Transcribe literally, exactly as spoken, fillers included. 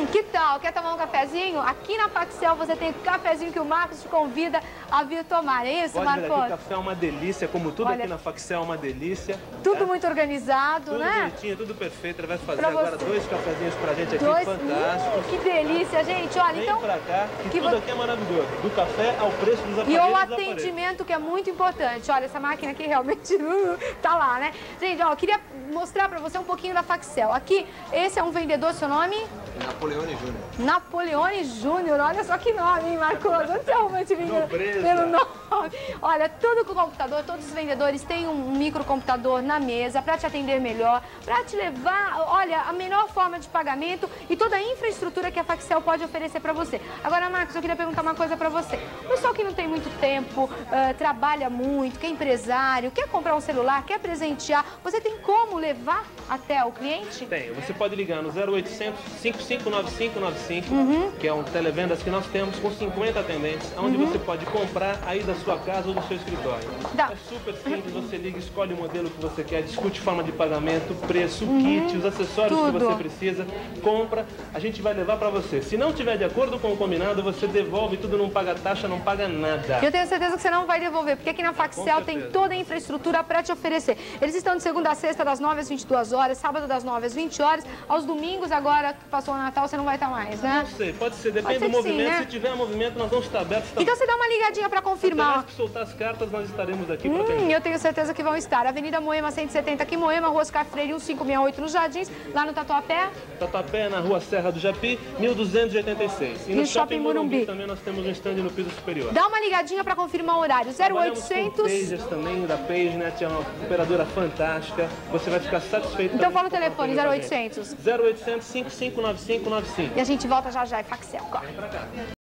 Hum, que tal? Quer tomar um cafezinho? Aqui na Facsel você tem o cafezinho que o Marcos te convida a vir tomar. É isso, Pode Marcos? vir aqui, o café é uma delícia, como tudo Olha, aqui na Facsel é uma delícia. Tudo é? muito organizado, tudo né? Tudo bonitinho, tudo perfeito. Ele vai fazer Pra agora você. dois cafezinhos pra gente aqui, Dois... fantásticos. Hum, que delícia, gente. Olha, Vem então... pra cá, que, que tudo vo... aqui é maravilhoso. Do café ao preço dos aparelhos. E o dos atendimento, aparelhos. que é muito importante. Olha, essa máquina aqui realmente uh, tá lá, né? Gente, ó, eu queria mostrar pra você um pouquinho da Facsel. Aqui, esse é um vendedor, seu nome? Napoleone Júnior. Napoleone Júnior, olha só que nome, hein, Marcos? Onde você arrumou esse menino pelo nome? Olha, tudo com computador, todos os vendedores têm um microcomputador na mesa para te atender melhor, para te levar, olha, a melhor forma de pagamento e toda a infraestrutura que a Facsel pode oferecer para você. Agora, Marcos, eu queria perguntar uma coisa para você. O pessoal que não tem muito tempo, uh, trabalha muito, que é empresário, quer comprar um celular, quer presentear, você tem como levar até o cliente? Tem, você pode ligar no zero oitocentos, cinco cinco nove cinco nove cinco, Uhum. que é um televendas que nós temos com cinquenta atendentes, onde Uhum. você pode comprar aí da sua casa ou do seu escritório. Dá. É super simples, você liga, escolhe o modelo que você quer, discute forma de pagamento, preço, Uhum. kit, os acessórios Tudo. que você precisa, compra, a gente vai levar para você. Se não tiver de acordo com o combinado, você devolve tudo, não paga taxa, não paga nada. Eu tenho certeza que você não vai devolver, porque aqui na Facsel tem toda a infraestrutura para te oferecer. Eles estão de segunda a sexta, das nove às vinte e duas horas, sábado das nove às vinte horas, aos domingos, agora que passou o Natal, você não vai estar mais, né? Não sei, pode ser, depende Pode ser do que sim, movimento. né? Se tiver movimento, nós vamos estar abertos também. Então você dá uma ligadinha para confirmar. Se soltar as cartas, nós estaremos aqui para Hum, atender. eu tenho certeza que vão estar. Avenida Moema cento e setenta aqui, Moema, Rua Oscar Freire mil quinhentos e sessenta e oito nos Jardins, lá no Tatuapé. Tatuapé, na Rua Serra do Japi, mil duzentos e oitenta e seis. E no, no Shopping, Shopping Morumbi. Morumbi também nós temos um stand no piso superior. Dá uma ligadinha para confirmar o horário. zero Trabalhamos oitocentos. com Pages também, da PageNet, é uma operadora fantástica. Você vai ficar satisfeito. Então também fala o com telefone, com a zero gente. oitocentos. zero oitocentos, cinco cinco nove cinco nove cinco. E a gente volta já já, é Facsel. Corre. Vem pra cá.